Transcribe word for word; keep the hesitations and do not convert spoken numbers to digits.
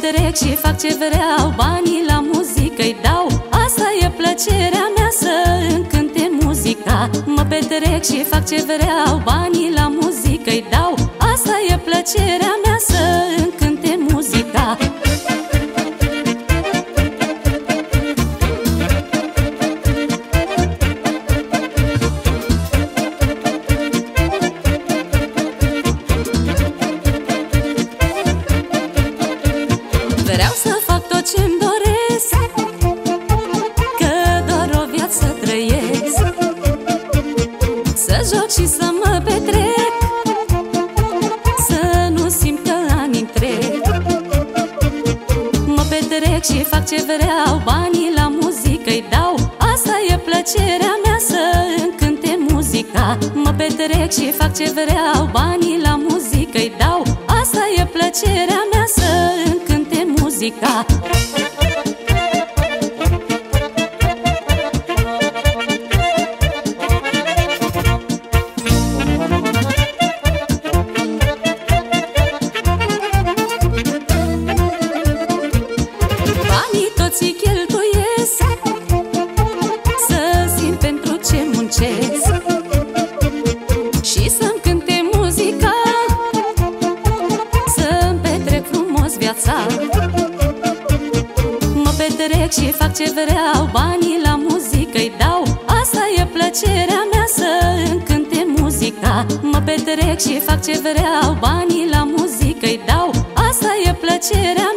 petrec și fac ce vreau, banii la muzică-i dau. Asta e plăcerea mea, să îmi cânte muzica. Mă petrec și fac ce vreau, banii la muzică-i dau. Asta e plăcerea mea, să îmi cânte muzica. Vreau să fac tot ce-mi doresc, că doar o viață trăiesc. Să joc și să mă petrec, să nu simt că ani trec. Mă petrec și fac ce vreau, banii la muzică-i dau. Asta e plăcerea mea, să îmi cânte muzica. Mă petrec și fac ce vreau, banii la muzică-i dau. Asta e plăcerea mea, să îmi cânte muzica. Banii toți îi cheltuiesc, să simt pentru ce muncesc și să-mi cânte muzica, să-mi petrec frumos viața. Mă petrec și fac ce vreau, banii la muzică-i dau. Asta e plăcerea mea, să îmi cânte muzica. Mă petrec și fac ce vreau, banii la muzică-i dau. Asta e plăcerea